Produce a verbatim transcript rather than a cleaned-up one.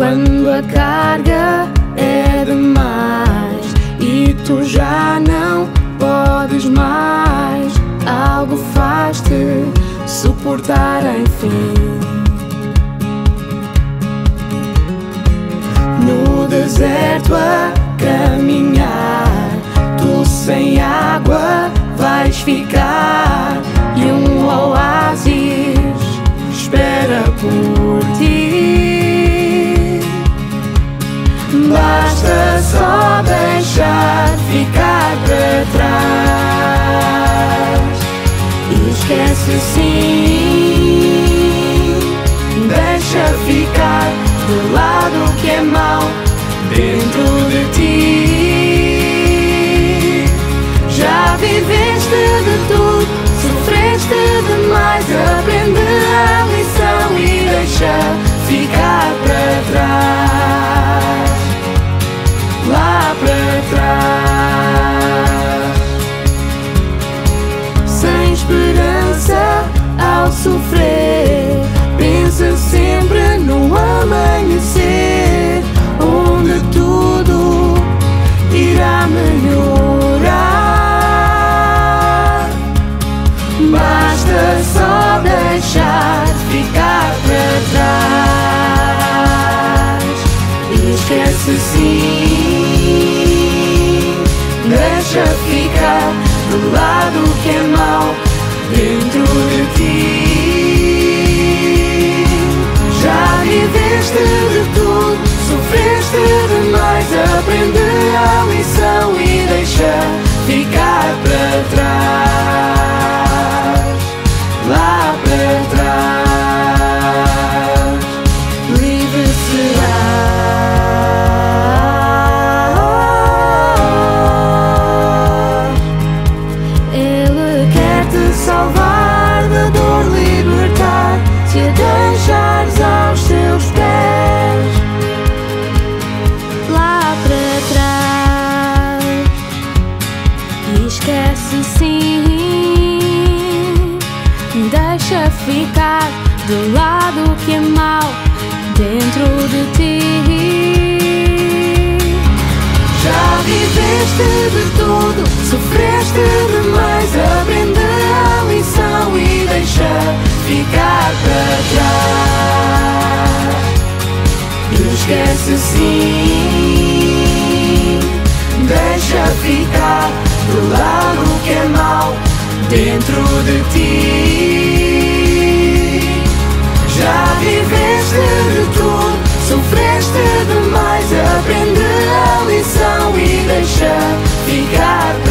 Quando a carga é demais e tu já não podes mais, algo faz-te suportar enfim. No deserto a caminhar, tu sem água vais ficar, e um oásis espera por ti. Basta só deixar ficar para trás. Esquece sim, deixa ficar de lado o que é mau dentro de ti. Já viveste de tudo, sofreste demais, aprende a lição e deixa ficar para trás, lá para trás. Sem esperança ao sofrer, pensa sempre no amanhecer, onde tudo irá melhorar. Basta só deixar ficar para trás. Esquece sim, deixa ficar do lado que é mau dentro de ti. Já viveste de tudo, sofreste demais, aprende a lição e deixa ficar para trás, lá para trás. Livre será. Ele quer te salvar da dor, libertar, se a deixares aos seus pés, lá para trás. Esquece sim, deixa ficar do lado que é mau dentro de ti. Já viveste de tudo, sofreste demais, aprende a lição e deixa ficar para trás. Esquece sim, deixa ficar do lado que é mau dentro de ti. Já viveste de tudo, sofreste demais, aprende a lição e deixa ficar